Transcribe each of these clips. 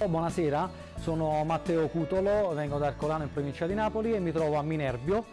Buonasera, sono Matteo Cutolo, vengo da Ercolano in provincia di Napoli e mi trovo a Minerbio.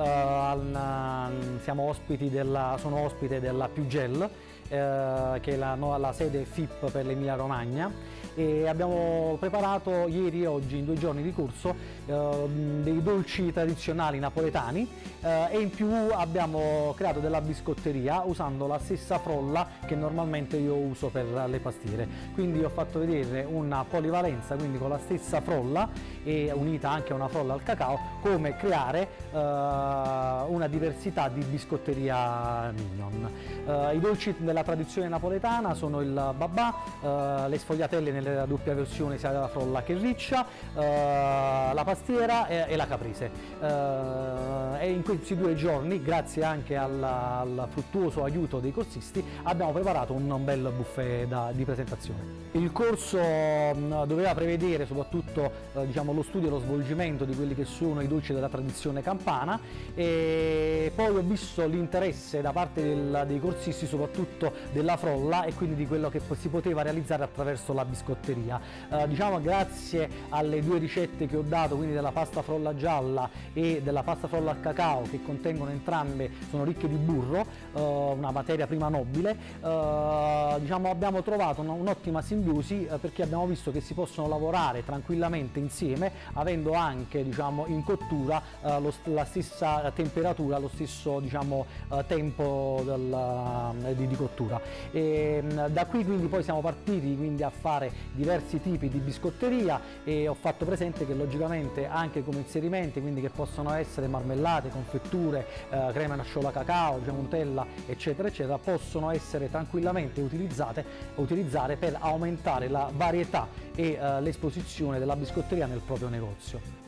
Sono ospite della Piugel, che è la sede FIP per l'Emilia Romagna, e abbiamo preparato ieri e oggi, in 2 giorni di corso, dei dolci tradizionali napoletani, e in più abbiamo creato della biscotteria usando la stessa frolla che normalmente io uso per le pastiere. Quindi ho fatto vedere una polivalenza, quindi con la stessa frolla e unita anche a una frolla al cacao, come creare una diversità di biscotteria mignon. I dolci della tradizione napoletana sono il babà, le sfogliatelle nella doppia versione sia della frolla che riccia, la pastiera e la caprese. E in questi 2 giorni, grazie anche al fruttuoso aiuto dei corsisti, abbiamo preparato un bel buffet di presentazione. Il corso doveva prevedere soprattutto lo studio e lo svolgimento di quelli che sono i dolci della tradizione campana, e poi ho visto l'interesse da parte dei corsisti soprattutto della frolla e quindi di quello che si poteva realizzare attraverso la biscotteria. Grazie alle 2 ricette che ho dato, quindi della pasta frolla gialla e della pasta frolla al cacao, che contengono entrambe, sono ricche di burro, una materia prima nobile, abbiamo trovato un'ottima simbiosi, perché abbiamo visto che si possono lavorare tranquillamente insieme, avendo anche in cottura la stessa temperatura, lo stesso tempo di cottura. Da qui quindi poi siamo partiti a fare diversi tipi di biscotteria, e ho fatto presente che logicamente anche come inserimenti, quindi che possono essere marmellate, confetture, crema nocciolo cacao, Nutella, eccetera eccetera, possono essere tranquillamente utilizzare per aumentare la varietà e l'esposizione della biscotteria nel proprio negozio.